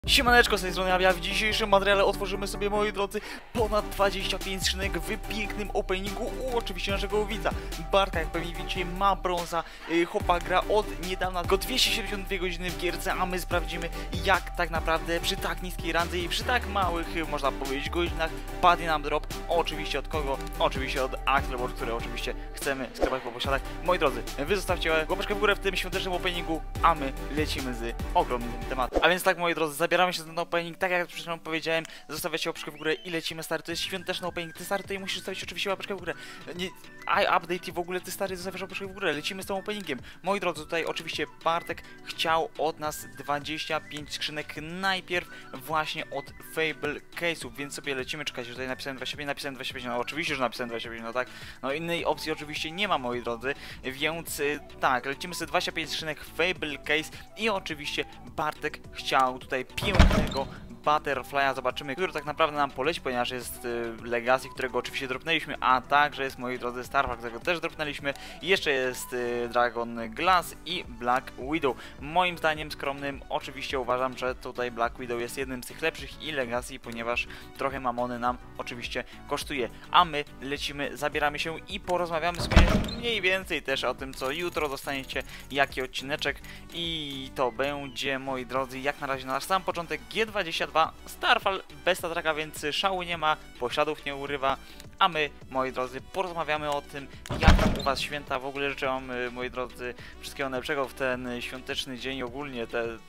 Siemaneczko, z tej strony Abia. W dzisiejszym materiale otworzymy sobie, moi drodzy, ponad 25 skrzynek w pięknym openingu u oczywiście naszego widza Bartka. Jak pewnie widzicie, ma brąza, chłopak gra od niedawna, tylko 272 godziny w gierce, a my sprawdzimy, jak tak naprawdę przy tak niskiej randze i przy tak małych, można powiedzieć, godzinach padnie nam drop. Oczywiście od kogo? Oczywiście od Axelborn, które oczywiście chcemy sklepać po posiadach. Moi drodzy, wy zostawcie łapeczkę w górę w tym świątecznym openingu, a my lecimy z ogromnym tematem. A więc tak, moi drodzy, zabieramy się za ten opening, tak jak przed chwilą powiedziałem, zostawiacie łapeczkę w górę i lecimy, stary. To jest świąteczny opening, ty, stary, tutaj musisz zostawić oczywiście łapeczkę w górę. Nie, update i w ogóle, ty, stary, zostawiasz łapeczkę w górę, lecimy z tym openingiem. Moi drodzy, tutaj oczywiście Bartek chciał od nas 25 skrzynek najpierw właśnie od Fable Case'ów, więc sobie lecimy. Czekajcie, tutaj napisałem 25, no oczywiście, że napisałem 25, no tak, no innej opcji oczywiście nie ma, moi drodzy, więc tak, lecimy sobie 25 skrzynek Fable Case i oczywiście Bartek chciał tutaj pięknego Butterfly'a, zobaczymy, który tak naprawdę nam poleci, ponieważ jest Legacy, którego oczywiście dropnęliśmy, a także jest, moi drodzy, Starfall, którego też dropnęliśmy, i jeszcze jest Dragon Glass i Black Widow. Moim zdaniem skromnym oczywiście uważam, że tutaj Black Widow jest jednym z tych lepszych i Legacy, ponieważ trochę mamony nam oczywiście kosztuje, a my lecimy, zabieramy się i porozmawiamy sobie mniej więcej też o tym, co jutro dostaniecie, jaki odcineczek, i to będzie, moi drodzy, jak na razie na nasz sam początek G22 Starfall bez Tatraka, więc szału nie ma, pośladów nie urywa, a my, moi drodzy, porozmawiamy o tym, jak tam u was święta. W ogóle życzę wam, moi drodzy, wszystkiego najlepszego w ten świąteczny dzień, ogólnie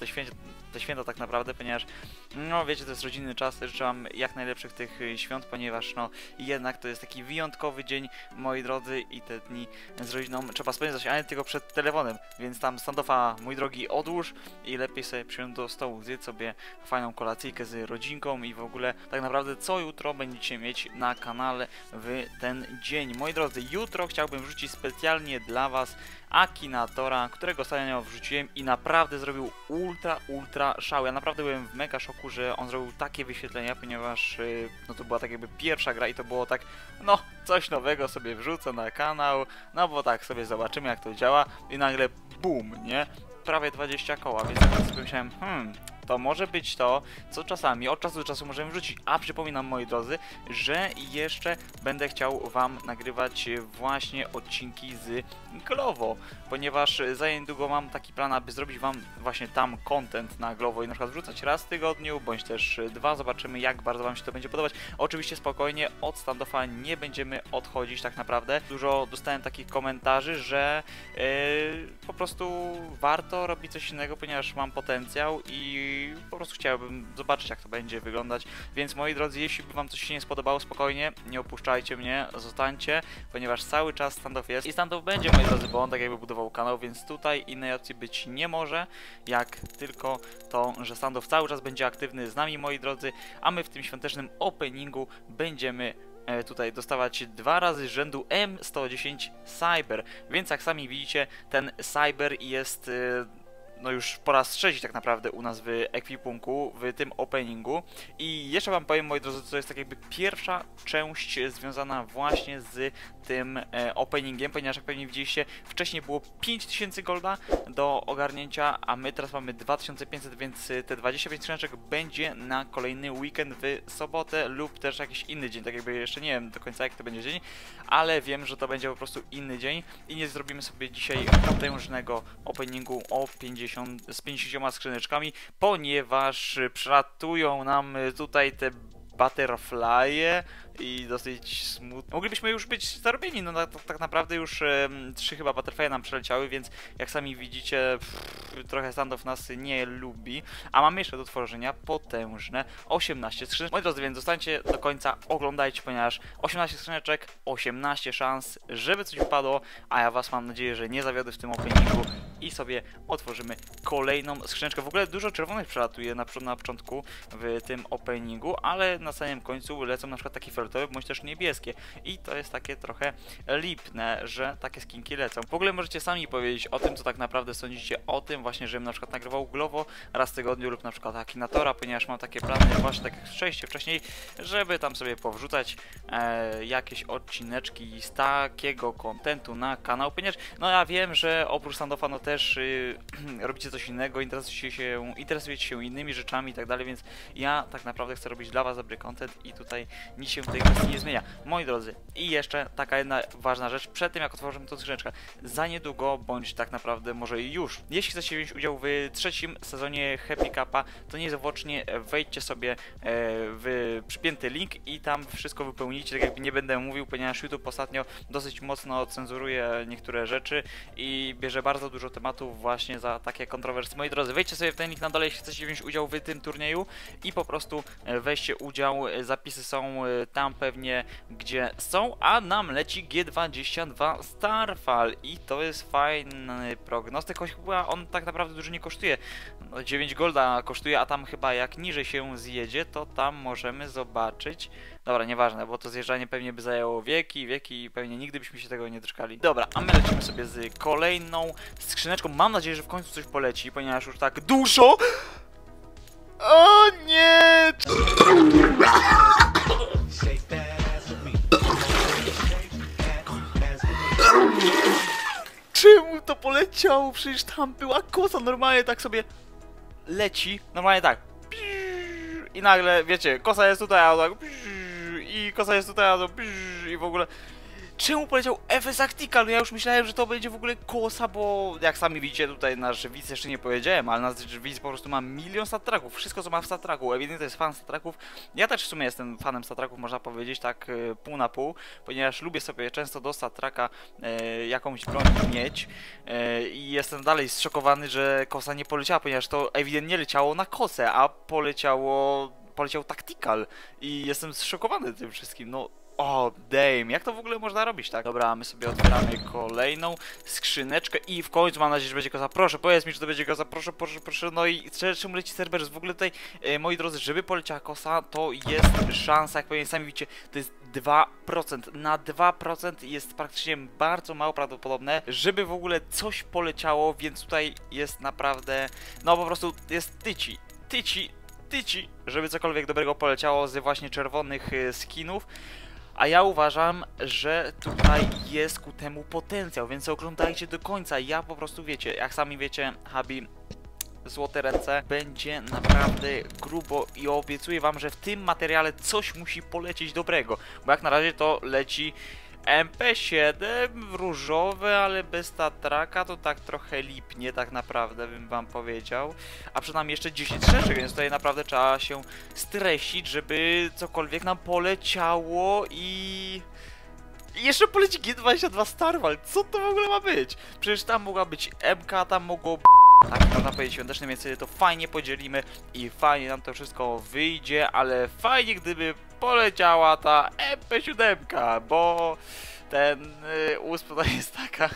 te święta tak naprawdę, ponieważ, no wiecie, to jest rodzinny czas. Życzę wam jak najlepszych tych świąt, ponieważ, no, jednak to jest taki wyjątkowy dzień, moi drodzy, i te dni z rodziną trzeba spędzać, ale tylko przed telefonem, więc tam standoffa, mój drogi, odłóż i lepiej sobie przyjąć do stołu, zjedz sobie fajną kolacyjkę z rodzinką i w ogóle tak naprawdę co jutro będziecie mieć na kanale w ten dzień. Moi drodzy, jutro chciałbym wrzucić specjalnie dla was Akinatora, którego ostatnio wrzuciłem i naprawdę zrobił ultra szał. Ja naprawdę byłem w mega szoku, że on zrobił takie wyświetlenia, ponieważ no to była tak jakby pierwsza gra i to było tak, no coś nowego sobie wrzucę na kanał, no bo tak sobie zobaczymy, jak to działa, i nagle BUM, nie? Prawie 20 koła, więc ja sobie myślałem, to może być to, co czasami, od czasu do czasu możemy wrzucić. A przypominam, moi drodzy, że jeszcze będę chciał wam nagrywać właśnie odcinki z Glovo, ponieważ za niedługo mam taki plan, aby zrobić wam właśnie tam content na Glovo i na przykład wrzucać raz w tygodniu, bądź też dwa. Zobaczymy, jak bardzo wam się to będzie podobać. Oczywiście spokojnie, od standoffa nie będziemy odchodzić tak naprawdę. Dużo dostałem takich komentarzy, że po prostu warto robić coś innego, ponieważ mam potencjał i po prostu chciałbym zobaczyć, jak to będzie wyglądać. Więc, moi drodzy, jeśli by wam coś się nie spodobało, spokojnie, nie opuszczajcie mnie, zostańcie, ponieważ cały czas standoff jest i standoff będzie, moi drodzy, bo on tak jakby budował kanał, więc tutaj innej opcji być nie może, jak tylko to, że standoff cały czas będzie aktywny z nami, moi drodzy, a my w tym świątecznym openingu będziemy tutaj dostawać 2 razy z rzędu M110 Cyber, więc jak sami widzicie, ten Cyber jest no już po raz trzeci tak naprawdę u nas w ekwipunku, w tym openingu. I jeszcze wam powiem, moi drodzy, to jest tak jakby pierwsza część związana właśnie z tym openingiem, ponieważ jak pewnie widzieliście, wcześniej było 5000 golda do ogarnięcia, a my teraz mamy 2500, więc te 25 skrzyneczek będzie na kolejny weekend w sobotę lub też jakiś inny dzień, tak jakby jeszcze nie wiem do końca, jak to będzie dzień, ale wiem, że to będzie po prostu inny dzień i nie zrobimy sobie dzisiaj potężnego openingu o z 50 skrzyneczkami, ponieważ przelatują nam tutaj te Butterfly'e i dosyć smutno. Moglibyśmy już być zarobieni, no tak naprawdę już 3 chyba Butterfly'e nam przeleciały, więc jak sami widzicie, trochę standoff nas nie lubi, a mamy jeszcze do tworzenia potężne 18 skrzyneczek. Moi drodzy, więc zostańcie do końca, oglądajcie, ponieważ 18 skrzyneczek, 18 szans, żeby coś wypadło, a ja was mam nadzieję, że nie zawiodę w tym openingu i sobie otworzymy kolejną skrzyneczkę. W ogóle dużo czerwonych przelatuje na początku w tym openingu, ale na samym końcu lecą na przykład takie fioletowe, bądź też niebieskie. I to jest takie trochę lipne, że takie skinki lecą. W ogóle możecie sami powiedzieć o tym, co tak naprawdę sądzicie o tym właśnie, żebym na przykład nagrywał Glovo raz w tygodniu lub na przykład Akinatora, ponieważ mam takie plany właśnie tak jak słyszeliście wcześniej, żeby tam sobie powrzucać jakieś odcineczki z takiego kontentu na kanał, ponieważ no ja wiem, że oprócz standoffa no też robicie coś innego, interesujecie się innymi rzeczami i tak dalej, więc ja tak naprawdę chcę robić dla was dobry content i tutaj nic się w tej kwestii nie zmienia. Moi drodzy, i jeszcze taka jedna ważna rzecz, przed tym jak otworzymy tą skrzyneczkę, za niedługo, bądź tak naprawdę może już, jeśli chcecie wziąć udział w trzecim sezonie Happy Cupa, to niezwłocznie wejdźcie sobie w przypięty link i tam wszystko wypełnicie, tak jakby nie będę mówił, ponieważ YouTube ostatnio dosyć mocno cenzuruje niektóre rzeczy i bierze bardzo dużo tematów właśnie za takie kontrowersje. Moi drodzy, wejdźcie sobie w ten link na dole, jeśli chcecie wziąć udział w tym turnieju i po prostu weźcie udział, zapisy są tam pewnie gdzie są, a nam leci G22 Starfall i to jest fajny prognostyk, choć chyba on tak naprawdę dużo nie kosztuje, 9 golda kosztuje, a tam chyba jak niżej się zjedzie, to tam możemy zobaczyć. Dobra, nieważne, bo to zjeżdżanie pewnie by zajęło wieki i pewnie nigdy byśmy się tego nie doczekali. Dobra, a my lecimy sobie z kolejną skrzyneczką. Mam nadzieję, że w końcu coś poleci, ponieważ już tak dużo... O nie! Czemu to poleciało? Przecież tam była kosa, normalnie tak sobie leci, normalnie tak. I nagle, wiecie, kosa jest tutaj, a tak... I kosa jest tutaj, a to... I w ogóle... Czemu poleciał FS Tactical? No ja już myślałem, że to będzie w ogóle kosa, bo jak sami widzicie tutaj nasz widz jeszcze nie powiedziałem, ale nasz widz po prostu ma milion stattraków, wszystko co ma w stattraku, ewidentnie to jest fan stattraków. Ja też w sumie jestem fanem stattraków, można powiedzieć tak pół na pół, ponieważ lubię sobie często do stattraka jakąś broń mieć i jestem dalej zszokowany, że kosa nie poleciała, ponieważ to ewidentnie leciało na kosę, a poleciał Tactical i jestem zszokowany tym wszystkim, no. O, damn, jak to w ogóle można robić, tak? Dobra, my sobie otwieramy kolejną skrzyneczkę i w końcu mam nadzieję, że będzie kosa. Proszę, powiedz mi, że to będzie kosa, proszę. No i czemu leci Cerberus? W ogóle tutaj, moi drodzy, żeby poleciała kosa, to jest szansa, jak powiem, sami widzicie, to jest 2%. Na 2% jest praktycznie bardzo mało prawdopodobne, żeby w ogóle coś poleciało, więc tutaj jest naprawdę, no po prostu jest tyci, żeby cokolwiek dobrego poleciało z właśnie czerwonych skinów. A ja uważam, że tutaj jest ku temu potencjał, więc oglądajcie do końca. Ja po prostu wiecie, jak sami wiecie, Habi, złote ręce, będzie naprawdę grubo i obiecuję wam, że w tym materiale coś musi polecieć dobrego. Bo jak na razie to leci MP7 różowe, ale bez stattraka, to tak trochę lipnie tak naprawdę bym wam powiedział. A przed nami jeszcze 10 rzeczy, więc tutaj naprawdę trzeba się streścić, żeby cokolwiek nam poleciało i jeszcze poleci G22 Starfall. Co to w ogóle ma być? Przecież tam mogła być MK, tam mogło... Tak, można powiedzieć świąteczne, więc sobie to fajnie podzielimy i fajnie nam to wszystko wyjdzie, ale fajnie gdyby poleciała ta MP7, bo ten USP tutaj jest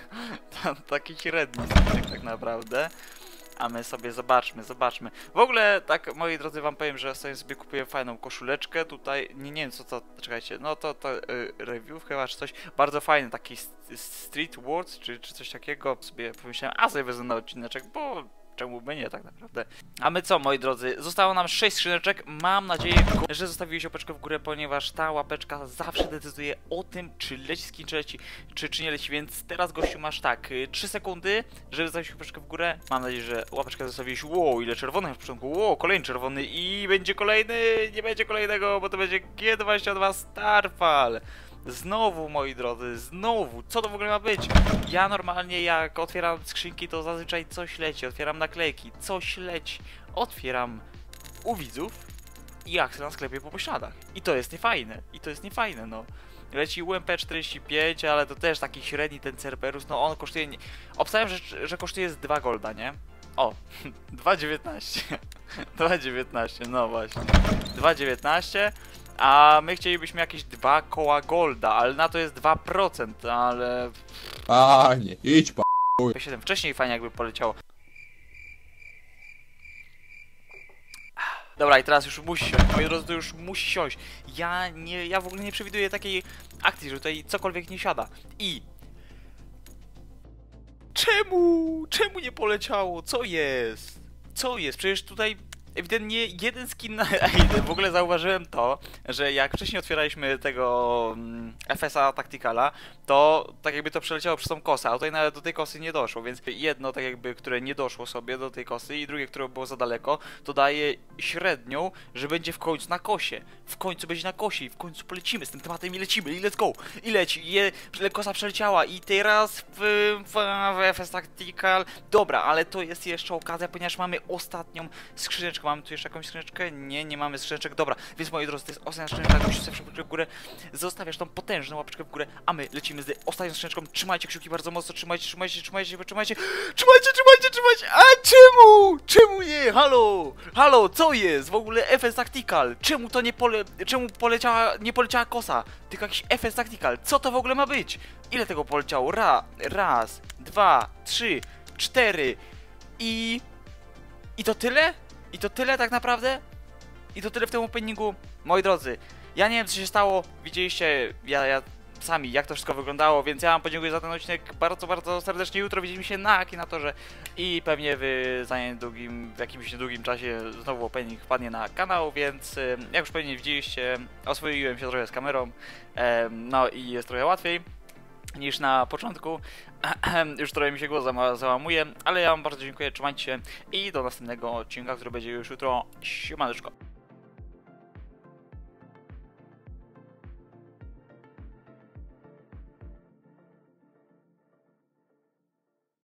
taki średni tak naprawdę. A my sobie zobaczmy. W ogóle, tak, moi drodzy, wam powiem, że sobie kupuję fajną koszuleczkę tutaj, nie wiem co to, czekajcie, no to review chyba, czy coś, bardzo fajny, taki Street Wars, czy coś takiego, sobie pomyślałem, a sobie wezmę na odcineczek, bo czemu by nie tak naprawdę. A my co, moi drodzy, zostało nam 6 skrzyneczek, mam nadzieję, że zostawiłeś łapeczkę w górę, ponieważ ta łapeczka zawsze decyduje o tym, czy leci skin, czy nie leci, więc teraz gościu masz tak, 3 sekundy, żeby zostawić łapeczkę w górę. Mam nadzieję, że łapeczkę zostawiłeś, wow, ile czerwonych w początku, wow, kolejny czerwony i będzie kolejny, nie będzie kolejnego, bo to będzie G22 Starfall. Znowu, moi drodzy, znowu, co to w ogóle ma być? Ja normalnie jak otwieram skrzynki, to zazwyczaj coś leci, otwieram naklejki, coś leci, otwieram u widzów i akcje na sklepie po pośladach. I to jest niefajne, no. Leci UMP45, ale to też taki średni ten Cerberus, no on kosztuje, obstawiam, że kosztuje z 2 golda, nie? O, 2,19, 2,19, no właśnie, 2,19. A my chcielibyśmy jakieś 2 koła golda, ale na to jest 2%, ale... Panie, idź pa... Wcześniej fajnie jakby poleciało. Dobra, i teraz już musi siąść, moi drodzy, to już musi siąść. Ja w ogóle nie przewiduję takiej akcji, że tutaj cokolwiek nie siada. I... Czemu nie poleciało? Co jest? Co jest? Przecież tutaj ewidentnie jeden skin na... Ej, w ogóle zauważyłem to, że jak wcześniej otwieraliśmy tego FS-a Tacticala, to tak jakby to przeleciało przez tą kosę, a tutaj nawet do tej kosy nie doszło, więc jedno tak jakby, które nie doszło sobie do tej kosy i drugie, które było za daleko, to daje średnią, że będzie w końcu na kosie. W końcu będzie na kosie i w końcu polecimy z tym tematem i lecimy i let's go! I leci, kosa przeleciała i teraz w FS Tactical. Dobra, ale to jest jeszcze okazja, ponieważ mamy ostatnią skrzyneczkę. Mamy tu jeszcze jakąś skrzyneczkę? Nie mamy skrzyneczek. Dobra, więc moi drodzy, to jest ostatnia skrzyneczka, musisz sobie w górę, zostawiasz tą potężną łapeczkę w górę, a my lecimy z ostatnią skrzyneczką. Trzymajcie kciuki bardzo mocno, trzymajcie. A czemu nie? Halo, co jest? W ogóle FS Tactical. Czemu to nie poleciała kosa? Tylko jakiś FS Tactical. Co to w ogóle ma być? Ile tego poleciało? Raz, 2, 3, 4 i to tyle? I to tyle tak naprawdę? I to tyle w tym openingu? Moi drodzy, ja nie wiem co się stało, widzieliście sami jak to wszystko wyglądało, więc ja wam podziękuję za ten odcinek bardzo serdecznie. Jutro widzimy się na Akinatorze i pewnie w jakimś niedługim czasie znowu opening wpadnie na kanał, więc jak już pewnie widzieliście, oswoiłem się trochę z kamerą, no i jest trochę łatwiej niż na początku. Już trochę mi się głos załamuje, ale ja wam bardzo dziękuję, trzymajcie się i do następnego odcinka, który będzie już jutro. Siemaneczko.